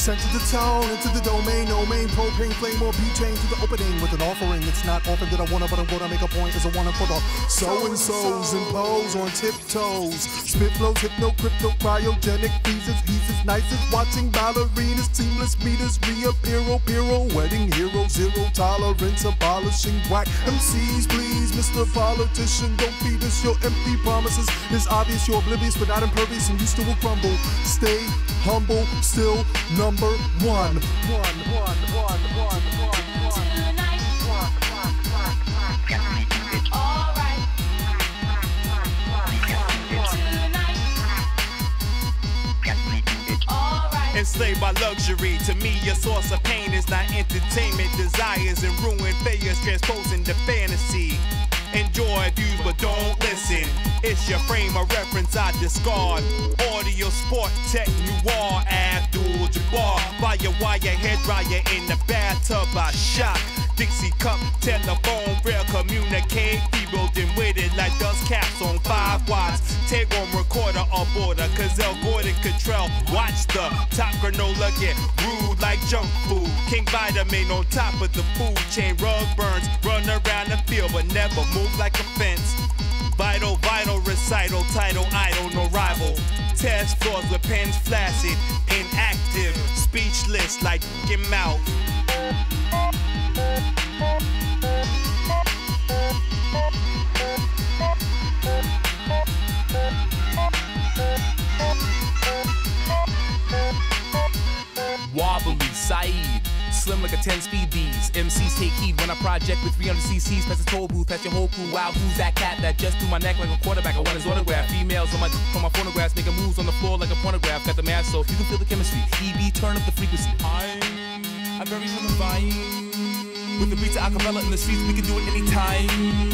Center the tone into the domain, no main, propane, flame, or butane to the opening with an offering. It's not often that I wanna, but I'm gonna make a point as I wanna for the so-and-sos impose on tiptoes. Spit flows, hypno, crypto, cryogenic freezes, he's nicest, watching ballerinas, seamless meters, reappear, wedding hero, zero tolerance, abolishing whack MCs, please, Mr. Politician, don't feed us your empty promises. It's obvious you're oblivious, but not impervious, and you still will crumble. Stay humble, still number one. Enslaved by luxury, to me your source of pain is not entertainment. Desires and ruin, failures transposing to fantasy. Enjoy views but don't listen. It's your frame of reference I discard. Audio, sport, tech, noir, Abdul Jabbar. Fire wire, hair dryer in the bathtub I shock. Dixie cup, telephone, real communicate. Rebuilding with it like dust caps on 5 watts. Take on recorder or border, Cazelle, Gordon, Cottrell. Watch the top granola get rude like junk food. King Vitamin on top of the food chain. Rug burns, run around the field but never move like a fence. Vital, recital, title, idol, no rival. Test floors with pens flaccid, inactive, speechless like your mouth. Wobbly, Saeed, slim like a 10-speed B's. MCs take heed when I project with 300 cc's. Past the toll booth, past your whole crew. Wow, who's that cat that just threw my neck like a quarterback? I want his autograph. Females on my from my phonographs, making moves on the floor like a pornograph. Got the math so you can feel the chemistry. EB, turn up the frequency. I'm very from the vibe. With the beats of acapella in the streets, we can do it anytime.